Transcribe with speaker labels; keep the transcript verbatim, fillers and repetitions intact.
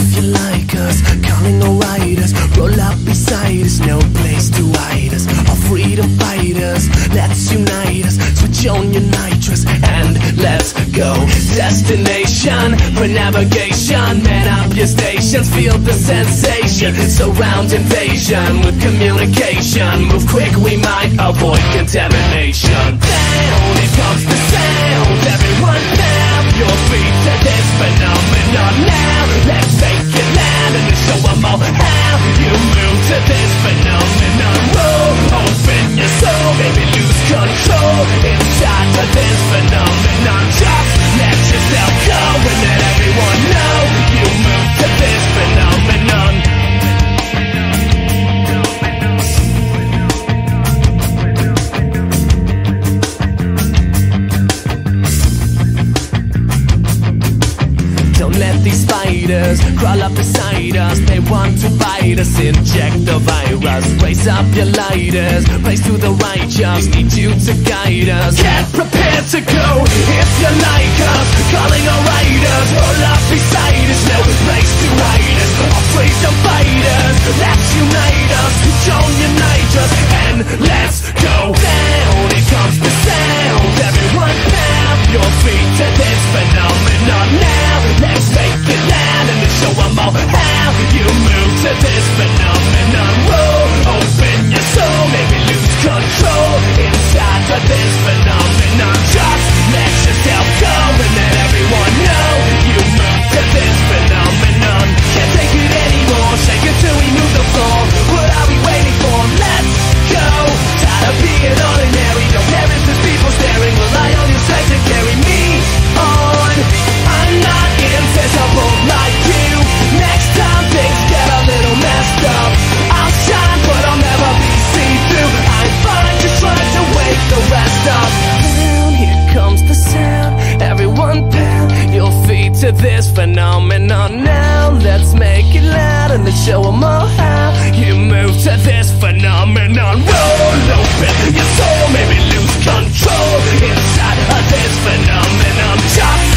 Speaker 1: If you like us, calling all riders, roll up beside us, no place to hide us. All freedom fighters, let's unite us. Switch on your nitrous and let's go. Destination for navigation. Man up your stations, feel the sensation. Surround invasion with communication. Move quick, we might avoid contamination. Down, it comes the sound. Everyone stamp your feet to this phenomenon now. Let's make it land and show them all how you move to this phenomenon. Roll, open your soul, baby, lose control inside of this phenomenon. Just let yourself go and let everyone know you move to this phenomenon. Don't let these spiders crawl up beside us. They want to bite us, inject the virus. Raise up your lighters, praise to the righteous. Need you to guide us. Get prepared to go if you like us. Calling all riders, roll up beside us. No place to hide us. All freedom fighters, let's unite us. Switch on your nitrous and let's go down. Here comes the sound. Everyone stamp your feet to this phenomenon now. Let's make it land and show them all how you move to this phenomenon. Roll, open your soul, maybe lose control inside of this phenomenon. Just let yourself go and let everyone know you move to this phenomenon. Can't take it anymore, shake it till we move the floor. What are we waiting for? Let's go. Tired of being ordinary, no parents, there's people staring. Rely on your strength to carry me on. I'm not invisible like you. Next time things get a little messed up, I'll shine but I'll never be see-through. I'm fine just trying to wake the rest up. Down, here comes the sound. Everyone pound your feet to this phenomenon now. Let's make it loud and let's show them all how you move to this phenomenon. Roll, open your soul, maybe lose control inside of this phenomenon. Just